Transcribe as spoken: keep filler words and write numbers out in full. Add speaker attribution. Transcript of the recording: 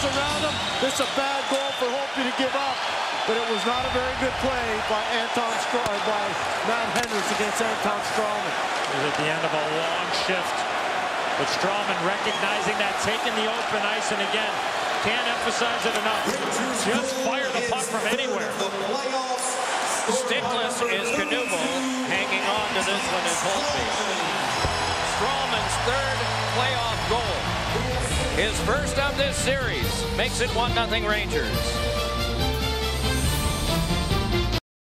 Speaker 1: players around him. This is a bad goal for Holtby to give up. But it was not a very good play by Anton Str by Matt Hendricks against Anton Strawman.
Speaker 2: It was at the end of a long shift. But Strawman recognizing that, taking the open ice, and again, can't emphasize it enough. Just fire the puck from anywhere.
Speaker 3: Stickless is Knuble. Hanging on to this one is Holtby. Strawman's third playoff goal. His first of this series makes it one nothing Rangers.